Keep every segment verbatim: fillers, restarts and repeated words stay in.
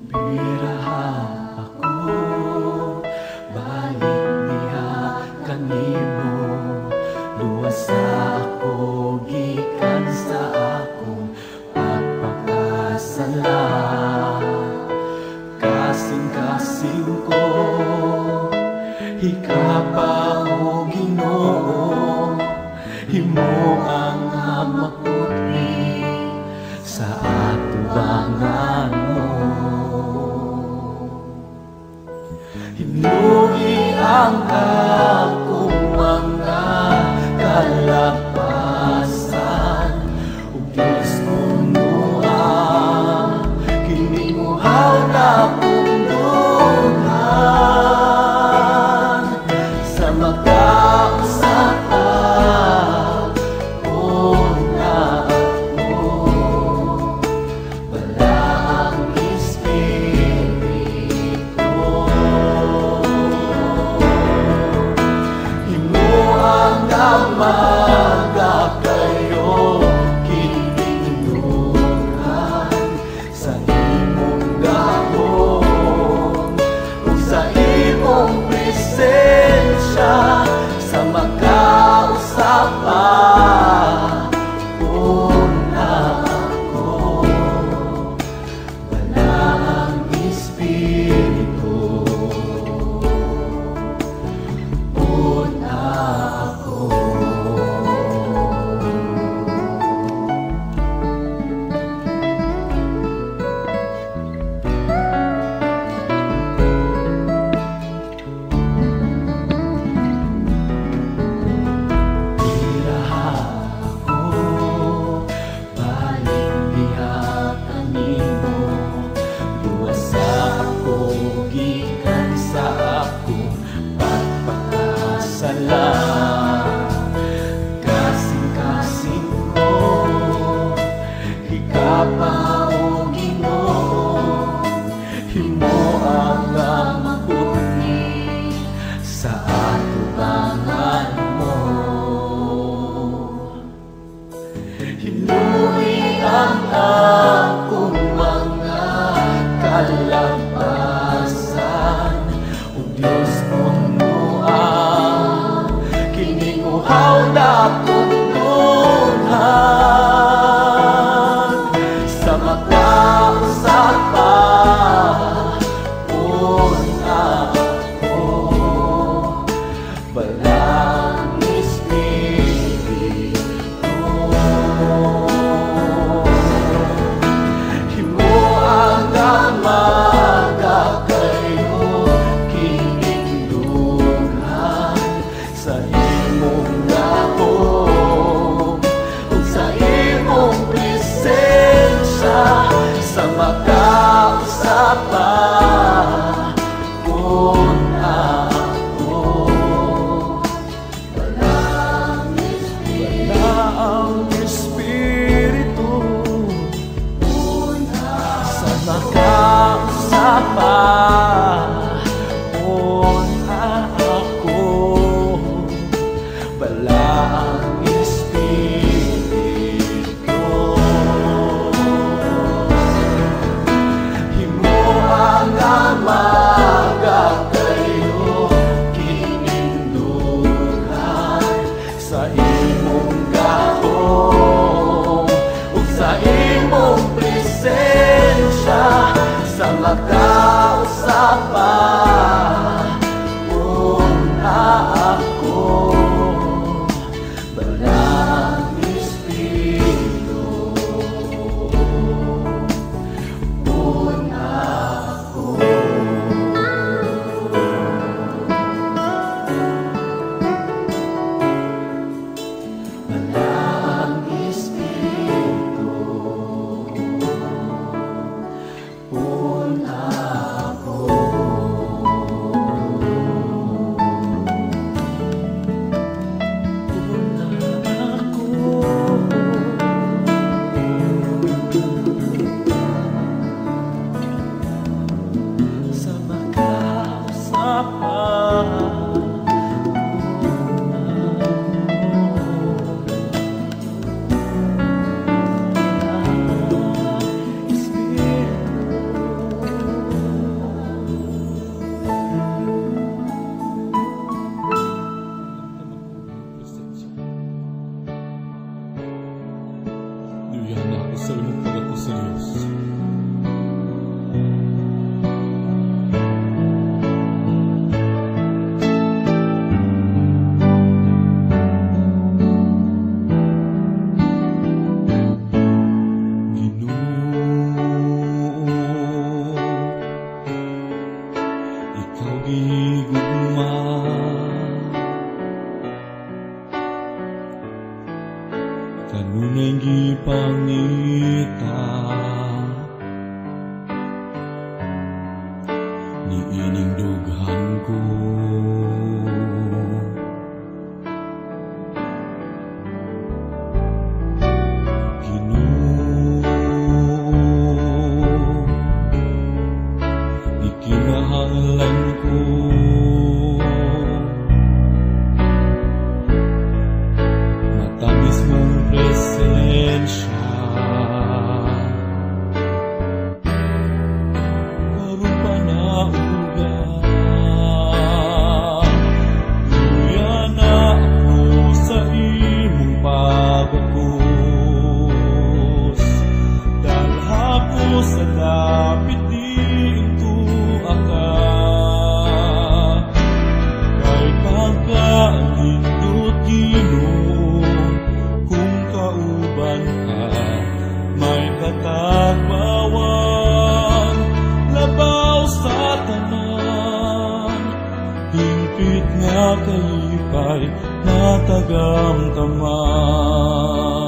Biraha ako, balik diha kanimo. Luwas ako gikan sa akong pagpakasala. Kasing-kasing ko, hikapa o Ginoo, himo ang maputi sa atubangan mo. Hinugi ang akong mga kalapasan, ug Diyos punuan, kinimuhaw na punduhan sa magkausapan. Una ako, wala ang Espiritu. Himuang namaga kayo kinindungan sa imong gahon ug sa imong presensya sa magkausapan. Una ako, wala ang Espiritu. Una ako. Biraha ako, balik diha kanimo. Luwas ako gikan sa akong pagpakasala. Kasing-kasing ko, hikapa o Ginoo, himo ang maputi sa atubangan mo. Hinuwi ang akong mga kalapasan, ug Diyos punuan, kinimuhaw na punduhan sa magkausapan. Una ako, walang Espiritu. Himuang namaga kayo kinindungan sa imong gahon ug sa imong presensya sa magkausapan. Una ako, walang Espiritu. Sa magkausapan. Una ako, wala ang Espiritu. Himuang namaga kayo kinindungan sa imong gahon ug sa imong presensya sa magkausapan. ako sa Diyos. Kanunay gipangita ni ining dughan ko, Ginoo, ikinahanglan ko matamis mong presensya, karon pa naugan. Luya na ako sa imong pag-akus, dalha ko sa lapit dito aka, kay pagkaanindot Ginoo kung kauban ka, may katagbawan, labaw sa tanan, hingpit nga kalipay, matagamtaman.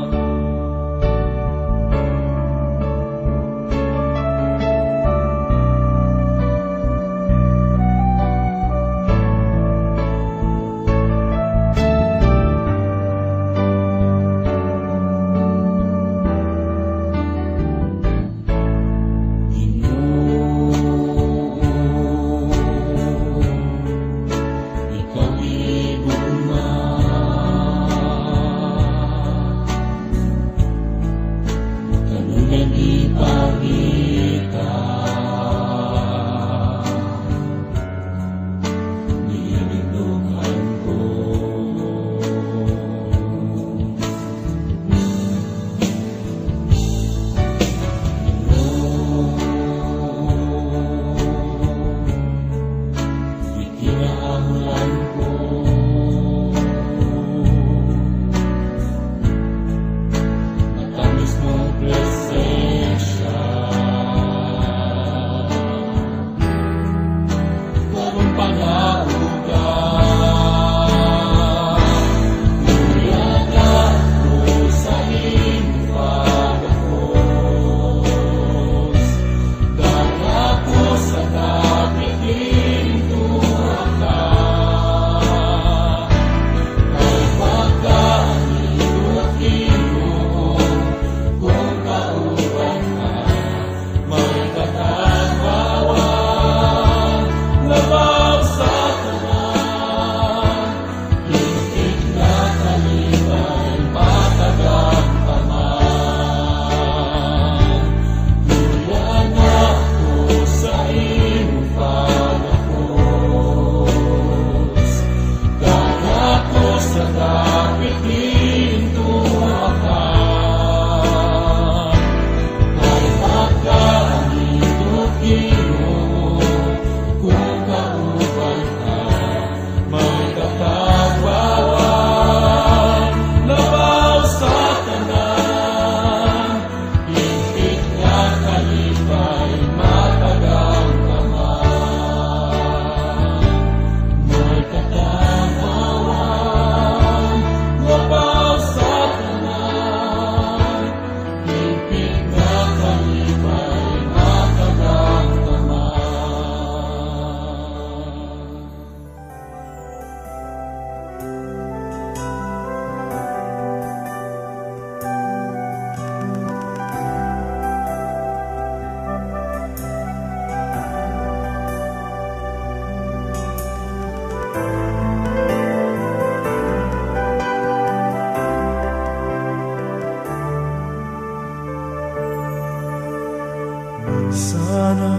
Sana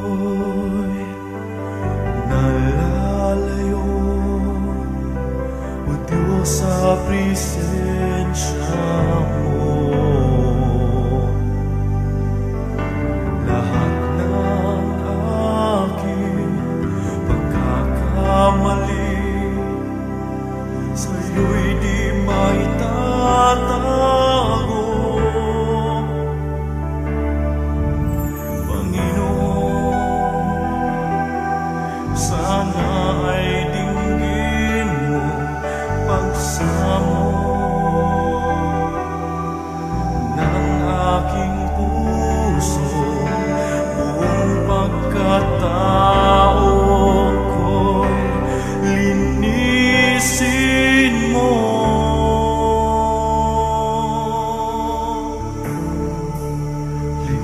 ko'y nalalayo, O Diyos, sa presensya mo.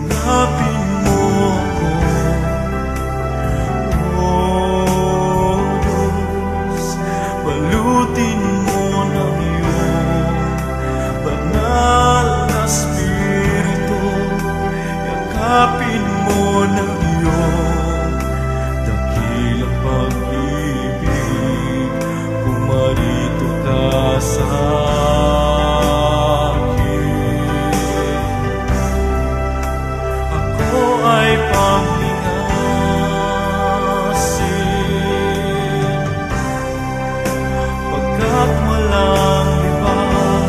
Lingapin mo ako, O Diyos. Balutin mo ng iyong banal na Espiritu. Yakapin mo ng iyong dakilang pag-ibig. Pumarito ka sa ay panglingasin, pagkat walang iba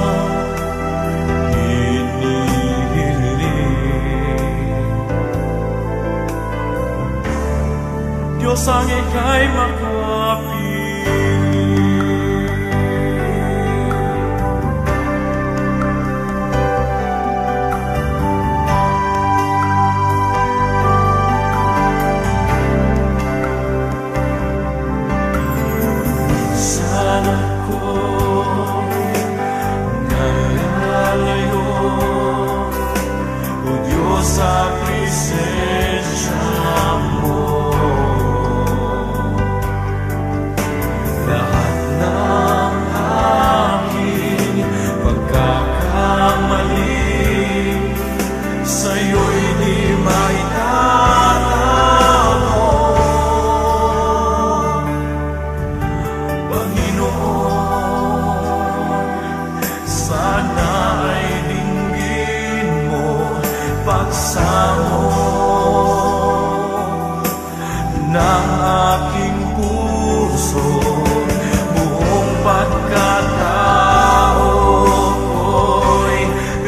hinihiling. Diyos ang ika'y makapili. Sa presensya mo, lahat ng aking pagkakamali sa'yo'y di maitatago. Panginoon, sana ay dinggin mo pagsamo ng aking puso, buong pagkatao ko'y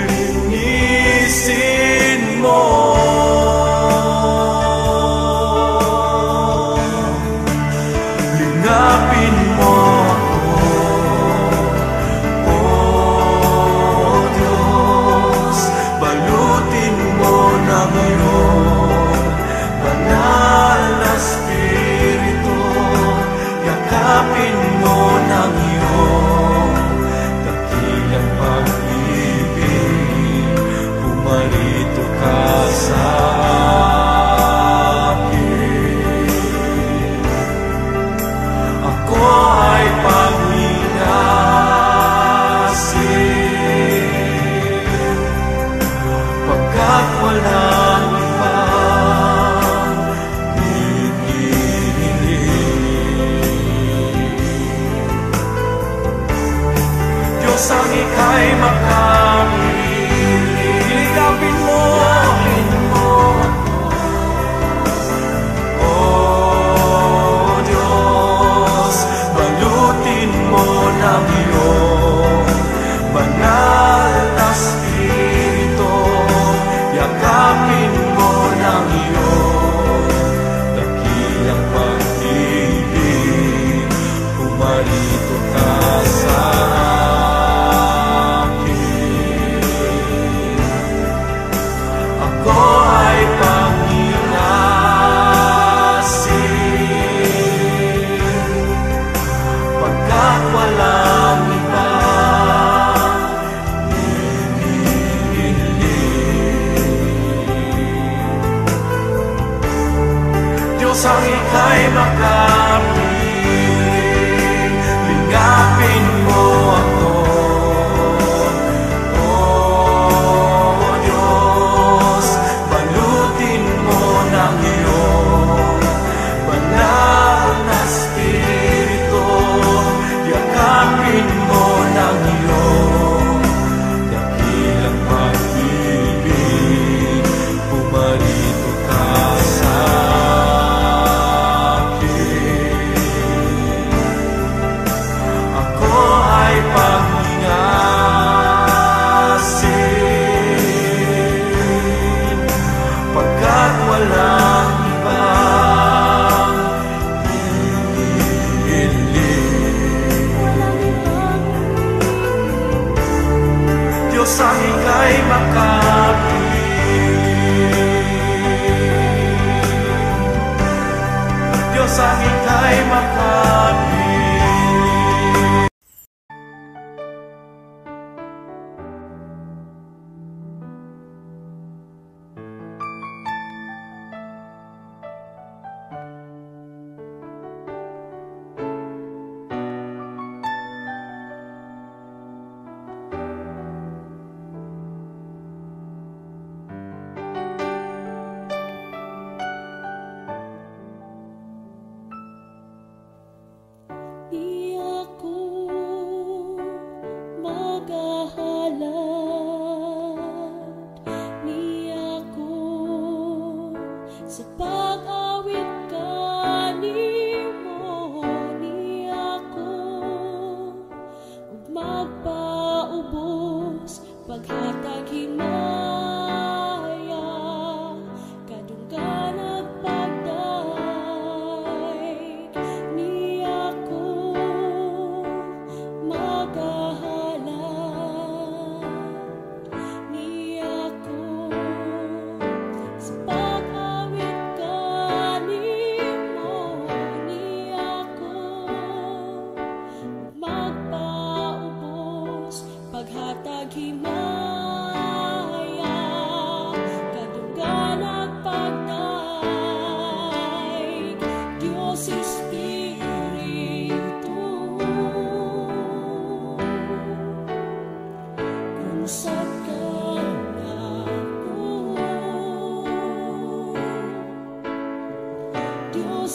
linisin mo. Lingapin mo ako, O Diyos. Balutin mo ng iyong banal na Espiritu. Yakapin mo ng iyong dakilang pag-ibig. Pumarito ka sa akin. Ako ay panglingasin, pagkat walang ibang hinihiling. Diyos ang ika'y makapili. Lingapin mo, O Diyos. Balutin mo ng iyong banal na Espiritu. Yakapin mo ng iyong dakilang pag-ibig. Pumarito ka sa akin. Ako ay panglingasin, pagkat walang iba Diyos ang ika'y makapili. Lingapin mo ako, O Diyos. Balutin mo ng iyong banal na Espiritu. Yakapin mo ng iyong dakilang pag-ibig. Pumarito ka sa akin.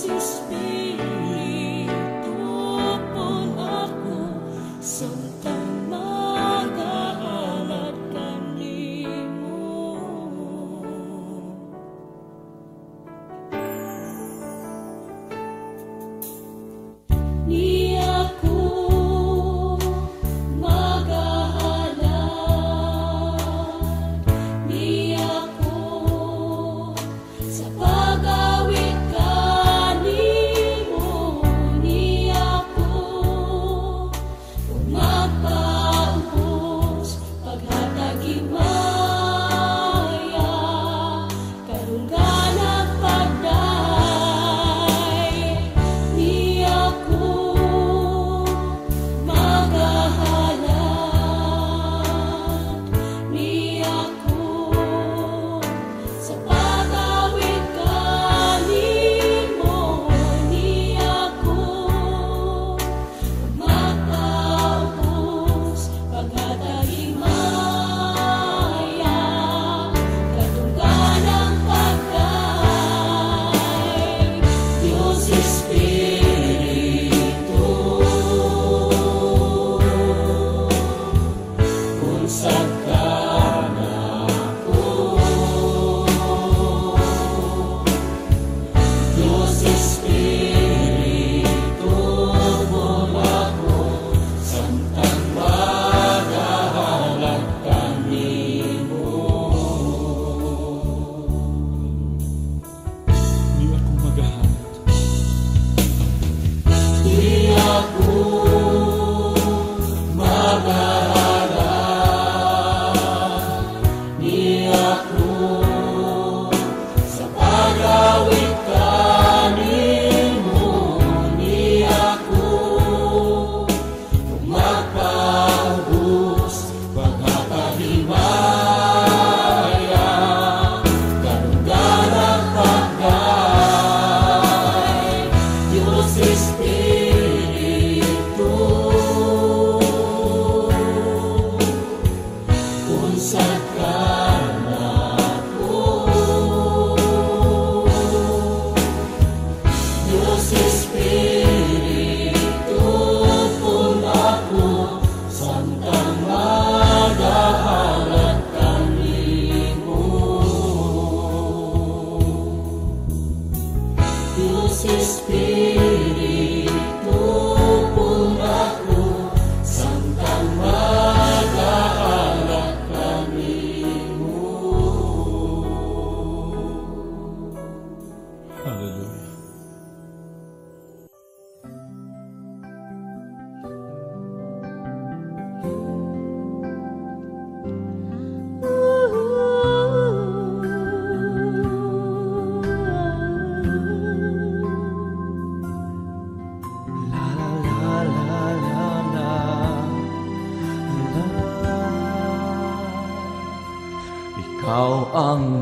Ikaw ang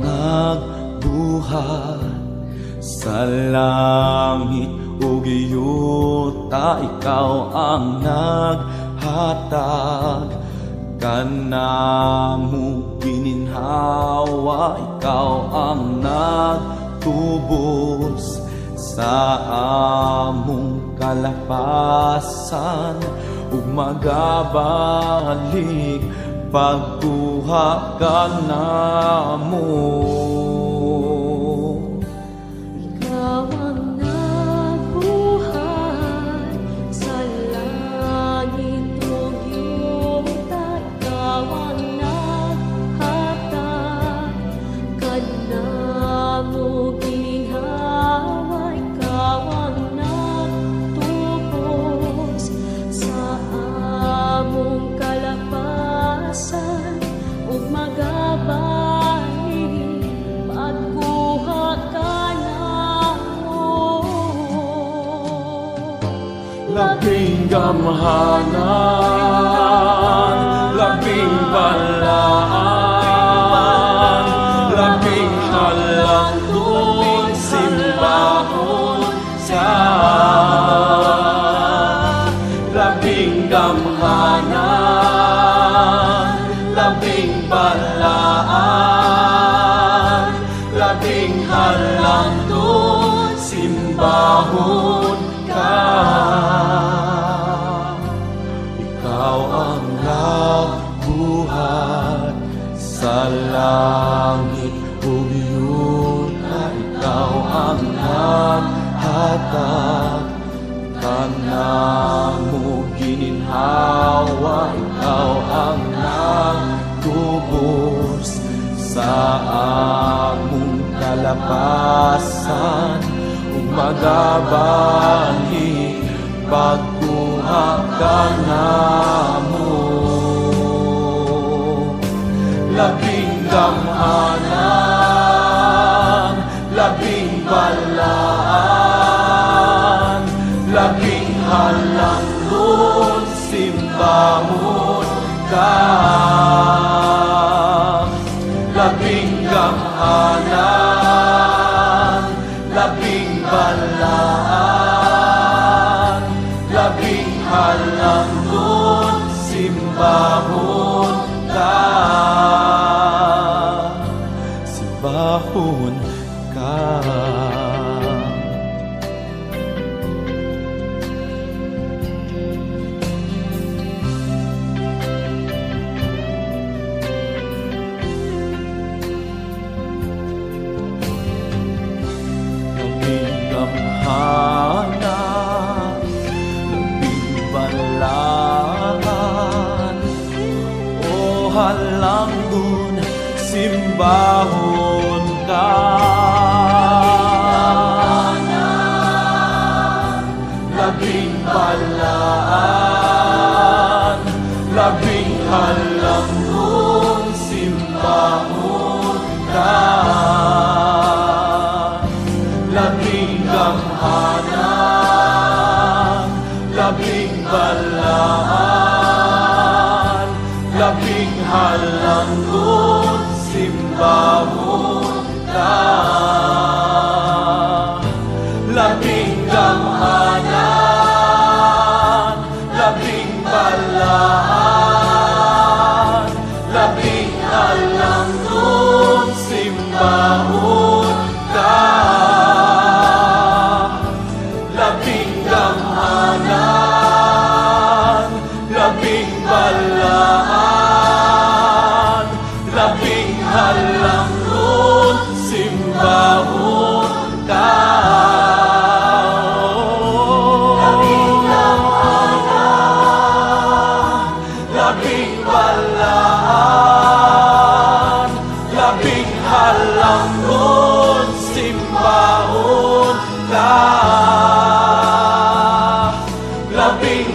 nagbuhat sa langit o giyota. Ikaw ang naghatag kanamo gininhawa. Ikaw ang nagtubos sa among kalapasan ug magabalik pagkuha ka namo. Ikaw ang nabuhay sa langit o yuta. Ikaw ang naghatag kanamo gininhawa. Ikaw ang nagtubos sa among kalapasan ug magabalik pagkuha ka namo. Labing gamhanan, labing balaan, labing halangdon simbahon siya. Labing gamhanan, labing balaan, labing halangdon simbahon simbahon ka. Ikaw ang nagbuhat sa langit ug yuta, ikaw ang naghatag kanamo gininhawa, ikaw ang nagtubos sa among kalapasan ug magabahi pagkuha kanamo. Labing gamhanan, labing balaan, labing halanggon simbahon ka. Labing gamhanan, labing balaan, labing halanggon simbahon ka. Simbahon ka. Labing gamhanan, labing balaan, o halanggon simbahon ka. Labing balaan, labing halanggon simbahon ka. Labing gamhanan, labing balaan, labing halanggon simbahon ka. Labing gamhanan, labing balaan, labing halanggon simbahon ka. Labing gamhanan, labing balaan, labing halanggon simbahon ka. Labing gamhanan, labing balaan, labing halanggon simbahon ka. Labing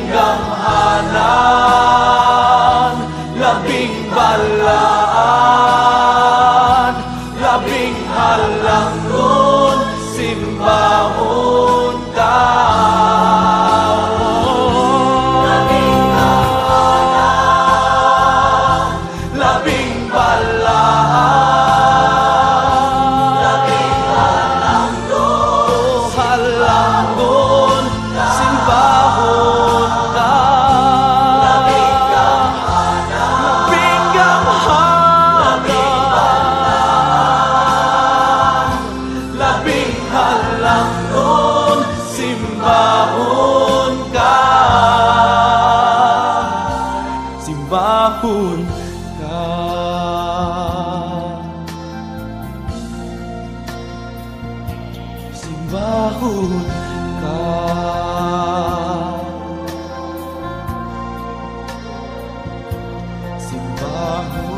gamhanan, labing balaan, labing halanggon simbahon ka. Labing gamhanan, labing balaan, labing halanggon halanggon simbahon ka. Labing gamhanan, labing gamhanan, labing halanggon simbahon ka. Simbahon ka. Simbahon ka. Simbahon